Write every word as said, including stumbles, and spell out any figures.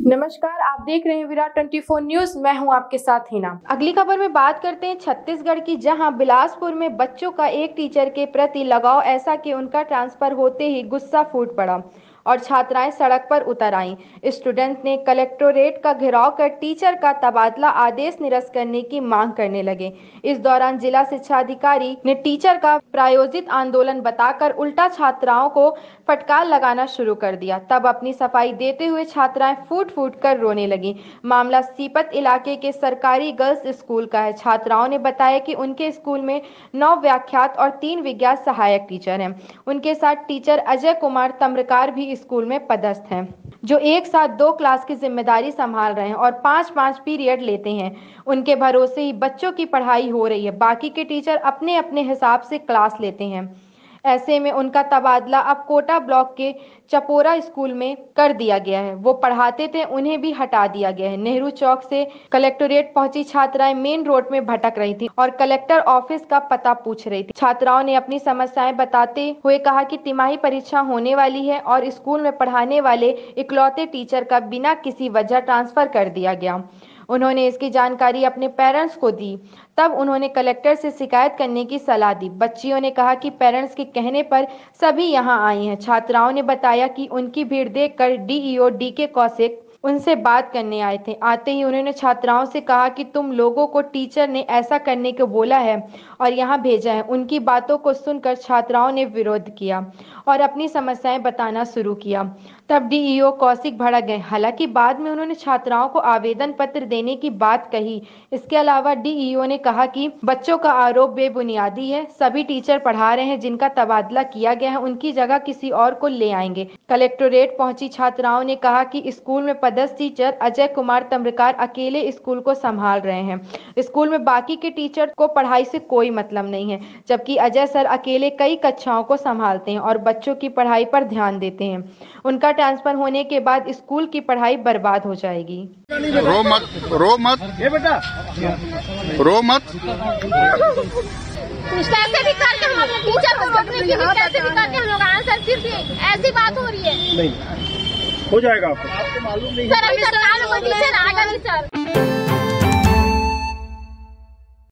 नमस्कार, आप देख रहे हैं विराट चौबीस न्यूज। मैं हूं आपके साथ हिना। अगली खबर में बात करते हैं छत्तीसगढ़ की, जहां बिलासपुर में बच्चों का एक टीचर के प्रति लगाव ऐसा कि उनका ट्रांसफर होते ही गुस्सा फूट पड़ा और छात्राएं सड़क पर उतर आईं। स्टूडेंट ने कलेक्टोरेट का घेराव कर टीचर का तबादला आदेश निरस्त करने की मांग करने लगे। इस दौरान जिला शिक्षा अधिकारी ने टीचर का प्रायोजित आंदोलन बताकर उल्टा छात्राओं को फटकार लगाना शुरू कर दिया। तब अपनी सफाई देते हुए छात्राएं फूट फूट कर रोने लगी। मामला सीपत इलाके के सरकारी गर्ल्स स्कूल का है। छात्राओं ने बताया कि उनके स्कूल में नौ व्याख्यात और तीन विज्ञान सहायक टीचर हैं। उनके साथ टीचर अजय कुमार तम्रकार भी स्कूल में पदस्थ हैं, जो एक साथ दो क्लास की जिम्मेदारी संभाल रहे हैं और पाँच पाँच पीरियड लेते हैं। उनके भरोसे ही बच्चों की पढ़ाई हो रही है। बाकी के टीचर अपने अपने हिसाब से क्लास लेते हैं। ऐसे में उनका तबादला अब कोटा ब्लॉक के चपोरा स्कूल में कर दिया गया है। वो पढ़ाते थे, उन्हें भी हटा दिया गया है। नेहरू चौक से कलेक्टोरेट पहुंची छात्राएं मेन रोड में भटक रही थी और कलेक्टर ऑफिस का पता पूछ रही थी। छात्राओं ने अपनी समस्याएं बताते हुए कहा कि तिमाही परीक्षा होने वाली है और स्कूल में पढ़ाने वाले इकलौते टीचर का बिना किसी वजह ट्रांसफर कर दिया गया। उन्होंने इसकी जानकारी अपने पेरेंट्स को दी। तब उन्होंने कलेक्टर से शिकायत करने की सलाह दी। बच्चियों ने कहा कि पेरेंट्स के कहने पर सभी यहां आई हैं। छात्राओं ने बताया कि उनकी भीड़ देखकर डीईओ डी के कौशिक उनसे बात करने आए थे। आते ही उन्होंने छात्राओं से कहा कि तुम लोगों को टीचर ने ऐसा करने को बोला है और यहाँ भेजा है। उनकी बातों को सुनकर छात्राओं ने विरोध किया और अपनी समस्याएं बताना शुरू किया। तब डीईओ कौशिक भड़क गए। हालांकि बाद में उन्होंने छात्राओं को आवेदन पत्र देने की बात कही। इसके अलावा डीईओ ने कहा कि बच्चों का आरोप बेबुनियादी है। सभी टीचर पढ़ा रहे हैं, जिनका तबादला किया गया है उनकी जगह किसी और को ले आएंगे। कलेक्टोरेट पहुंची छात्राओं ने कहा कि स्कूल में पदस्थ टीचर अजय कुमार तम्रकार अकेले स्कूल को संभाल रहे हैं। स्कूल में बाकी के टीचर को पढ़ाई से कोई मतलब नहीं है, जबकि अजय सर अकेले कई कक्षाओं को संभालते हैं और बच्चों की पढ़ाई पर ध्यान देते हैं। उनका ट्रांसफर होने के बाद स्कूल की पढ़ाई बर्बाद हो जाएगी। रो मत, रो मत, ये बेटा, रो मत। कैसे भी करके हम अपने टीचर को रोकने की भी कैसे भी करके हम लोग आंसर सिर्फ ऐसी बात हो रही है। नहीं हो जाएगा आपको, आपको मालूम नहीं सर, अभी सरकार को टीचर आएगा नहीं सर।